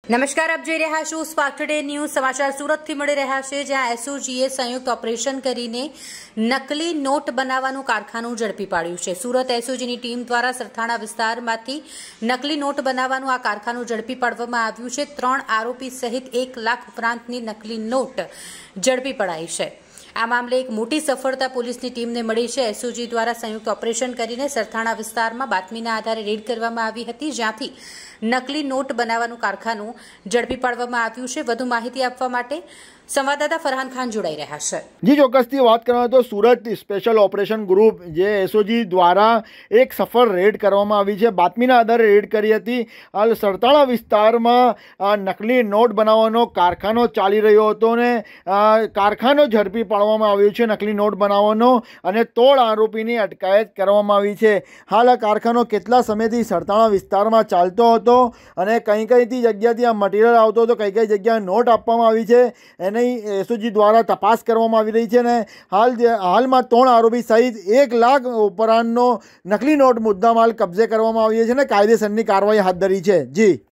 નમસ્કાર, આપ જોઈ રહ્યા છો સ્પાર્ક ટુડે ન્યૂઝ. સમાચાર સુરતથી મળી રહ્યા છે, જ્યાં એસઓજીએ સંયુક્ત ઓપરેશન કરીને નકલી નોટ બનાવવાનું કારખાનું ઝડપી પાડ્યું છે. સુરત એસઓજીની ટીમ દ્વારા સરથાણા વિસ્તારમાંથી નકલી નોટ બનાવવાનું આ કારખાનું ઝડપી પાડવામાં આવ્યું છે. 3 આરોપી સહિત 1 લાખ ઉપરાંતની નકલી નોટ ઝડપી પડાઈ છે. આ મામલે એક મોટી સફળતા પોલીસની ટીમને મળી છે. એસઓજી દ્વારા સંયુક્ત ઓપરેશન કરીને સરથાણા વિસ્તારમાં બાતમીના આધારે રેડ કરવામાં આવી હતી, જ્યાંથી નકલી નોટ બનાવવાનું કારખાનું ઝડપી પાડવામાં આવ્યું છે. વધુ માહિતી આપવા માટે સંવાદદાતા ફરહાન ખાન જોડાઈ રહ્યા છે. જી, ચોક્કસથી વાત કરવામાં તો સુરત સ્પેશિયલ ઓપરેશન ગ્રુપ જે એસઓજી દ્વારા એક સફળ રેડ કરવામાં આવી છે. બાતમીના આધારે રેડ કરી હતી. હાલ સરથાણા વિસ્તારમાં નકલી નોટ બનાવવાનો કારખાનો ચાલી રહ્યો હતો ને કારખાનો ઝડપી પાડવામાં આવ્યો છે નકલી નોટ બનાવવાનો, અને 3 આરોપીની અટકાયત કરવામાં આવી છે. હાલ આ કારખાનો કેટલા સમયથી સરથાણા વિસ્તારમાં ચાલતો હતો અને કઈ જગ્યાથી આ મટીરિયલ આવતો હતો, કઈ જગ્યાએ નોટ આપવામાં આવી છે એને એસઓજી દ્વારા તપાસ કરવામાં આવી રહી છે. ને હાલમાં 3 આરોપી સહિત 1 લાખ ઉપરાંતનો નકલી નોટ મુદ્દામાલ કબજે કરવામાં આવ્યો છે ને કાયદેસરની કાર્યવાહી હાથ ધરી છે. જી.